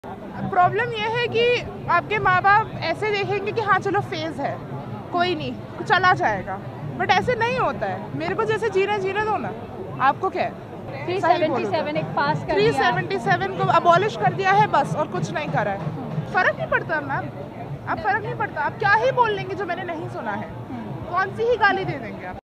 Problem यह है कि आपके माँ बाप ऐसे देखेंगे कि हाँ चलो फेज है, कोई नहीं चला जाएगा, बट ऐसे नहीं होता है। मेरे को जैसे जीना दो ना, आपको क्या है। 377 एक पास कर दिया। 377 को अबॉलिश कर दिया है बस, और कुछ नहीं करा है। फर्क नहीं पड़ता मैम, अब फर्क नहीं पड़ता। आप क्या ही बोल लेंगे जो मैंने नहीं सुना है, कौन सी ही गाली दे देंगे आप।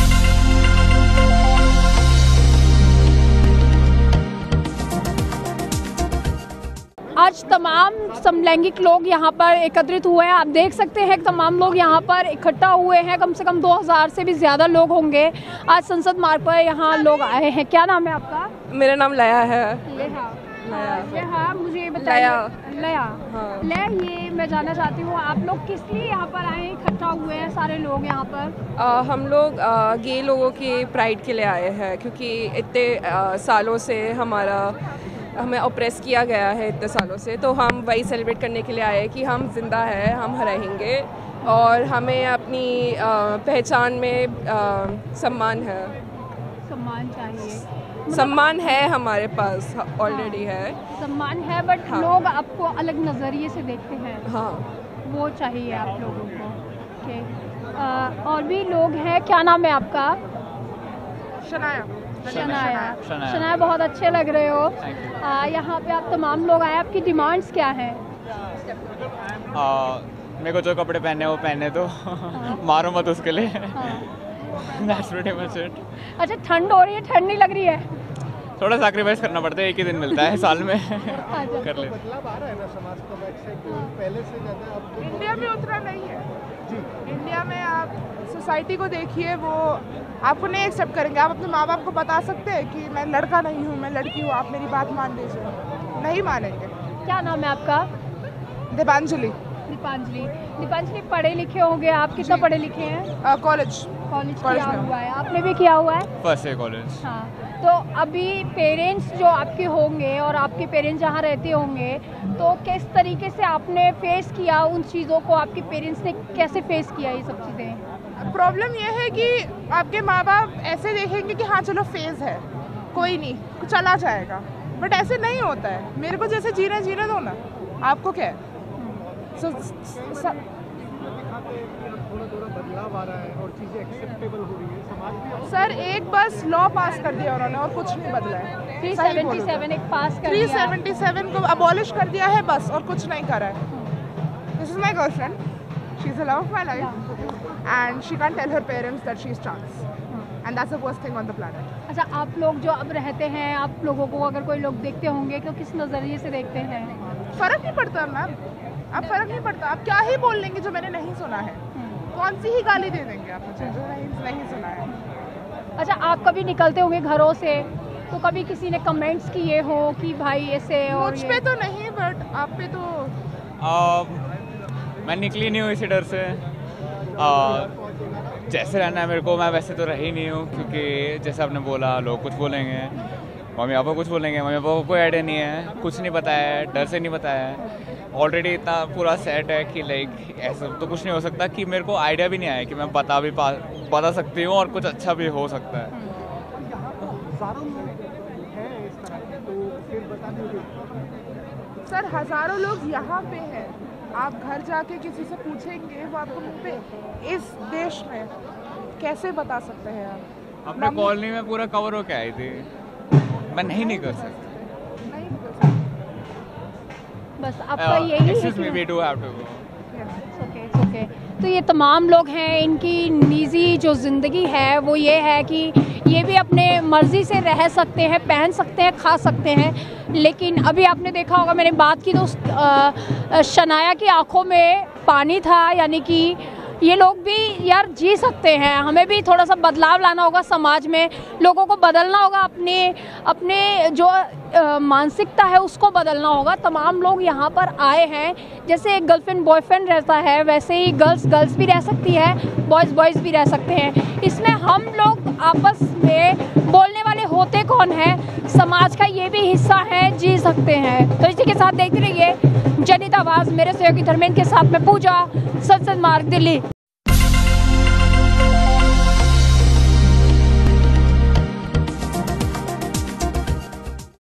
आज तमाम समलैंगिक लोग यहाँ पर एकत्रित हुए हैं। आप देख सकते हैं तमाम लोग यहाँ पर इकट्ठा हुए हैं। कम से कम 2000 से भी ज़्यादा लोग होंगे। आज संसद मार्ग पर यहाँ लोग आए हैं। क्या नाम है आपका? मेरा नाम लया है। लया, मुझे बताइए। लया, हाँ। ये मैं जानना चाहती हूँ, आप लोग किस लिए यहाँ पर आए हैं, इकट्ठा हुए हैं सारे लोग यहाँ पर? हम लोग गे लोगों की प्राइड के लिए आए हैं, क्योंकि इतने सालों से हमें ऑप्रेस किया गया है इतने सालों से, तो हम वही सेलिब्रेट करने के लिए आए कि हम जिंदा हैं, हम रहेंगे और हमें अपनी पहचान में सम्मान है। सम्मान चाहिए, सम्मान है हमारे पास ऑलरेडी है। सम्मान है, बट हाँ। लोग आपको अलग नज़रिए से देखते हैं। हाँ, वो चाहिए आप लोगों को। ओके, और भी लोग हैं। क्या नाम है आपका? शनाया, बहुत अच्छे लग रहे हो। यहाँ पे आप तमाम लोग आए, आपकी डिमांड्स क्या हैं? मेरे को जो कपड़े पहने वो पहने दो, मारो मत उसके लिए। That's pretty much it. अच्छा, ठंड हो रही है? ठंड नहीं लग रही है? थोड़ा सैक्रिफाइस करना पड़ता है, एक ही दिन मिलता है साल में। कर ले। बदलाव आ रहा है ना समाज का, पहले से ज़्यादा अब इंडिया में उतना नहीं है जी। इंडिया में आप सोसाइटी को देखिए, वो आपको नहीं एक्सेप्ट करेंगे। आप अपने माँ बाप को बता सकते हैं कि मैं लड़का नहीं हूँ, मैं लड़की हूँ, आप मेरी बात मान लीजिए, नहीं मानेंगे। क्या नाम है आपका? दीपांजलि। दीपांजलि, पढ़े लिखे होंगे आप? कितना पढ़े लिखे हैं? कॉलेज किया हुआ है। आपने भी किया हुआ है? First year college. हाँ, तो अभी पेरेंट्स जो आपके होंगे और आपके पेरेंट्स जहाँ रहते होंगे, तो किस तरीके से आपने फेस किया उन चीज़ों को? आपके पेरेंट्स ने कैसे फेस किया ये सब चीज़ें? प्रॉब्लम यह है कि आपके माँ बाप ऐसे देखेंगे कि हाँ चलो फेज है, कोई नहीं चला जाएगा, बट ऐसे नहीं होता है। मेरे को जैसे जीना दो ना, आपको क्या है। बदलाव आ रहा है और चीजें एक्सेप्टेबल हो रही है समाज में। सर, एक बस लॉ पास कर दिया उन्होंने और कुछ नहीं बदला है। 377 एक पास कर दिया। 377 को अबॉलिश कर दिया है बस, और कुछ नहीं करा है। This is my girlfriend, she is the love of my life and she can't tell her parents that she is trans, and that's the worst thing on the planet. अच्छा, आप लोग जो अब रहते हैं, आप लोगों को अगर कोई लोग देखते होंगे तो किस नज़रिए से देखते हैं? फर्क नहीं पड़ता मैम, अब फर्क नहीं पड़ता। आप क्या ही बोल लेंगे जो मैंने नहीं सुना है, कौन सी ही गाली दे देंगे आप मुझे जो नहीं सुना है। अच्छा, आप कभी निकलते होंगे घरों से, तो कभी किसी ने कमेंट्स किए हो कि भाई ऐसे? और मुझ पे तो नहीं, बट आप पे तो। मैं निकली नहीं हूँ इसी डर से। जैसे रहना है मेरे को, मैं वैसे तो रही नहीं हूँ, क्योंकि जैसे आपने बोला लोग कुछ बोलेंगे, मम्मी पापा कुछ बोलेंगे। मम्मी पापा को कोई आइडिया नहीं है, कुछ नहीं पता है, डर से नहीं पता है। ऑलरेडी इतना पूरा सेट है कि लाइक ऐसा तो कुछ नहीं हो सकता कि मेरे को आइडिया भी नहीं आया कि मैं बता सकती हूँ और कुछ अच्छा भी हो सकता है। सर, हज़ारों लोग यहाँ पे हैं। आप घर जाके किसी से पूछेंगे, वो आपको मुँह पे इस देश में कैसे बता सकते हैं आप? अपने कॉलोनी में पूरा कवर होके आई थी, मैं नहीं कर सकती। बस आपका यही है। तो ये तमाम लोग हैं, इनकी निजी जो ज़िंदगी है वो ये है कि ये भी अपने मर्ज़ी से रह सकते हैं, पहन सकते हैं, खा सकते हैं। लेकिन अभी आपने देखा होगा, मैंने बात की तो शनाया की आंखों में पानी था, यानी कि ये लोग भी यार जी सकते हैं। हमें भी थोड़ा सा बदलाव लाना होगा समाज में, लोगों को बदलना होगा, अपने जो मानसिकता है उसको बदलना होगा। तमाम लोग यहाँ पर आए हैं, जैसे एक गर्लफ्रेंड बॉयफ्रेंड रहता है वैसे ही गर्ल्स भी रह सकती है, बॉयज़ भी रह सकते हैं। इसमें हम लोग आपस में बोलने वाले होते कौन हैं? समाज का ये भी हिस्सा है, जी सकते हैं। तो इसी के साथ देखते रहिए जनहित आवाज़, मेरे सहयोगी धर्मेंद्र के साथ में पूजा, संसद मार्ग, दिल्ली।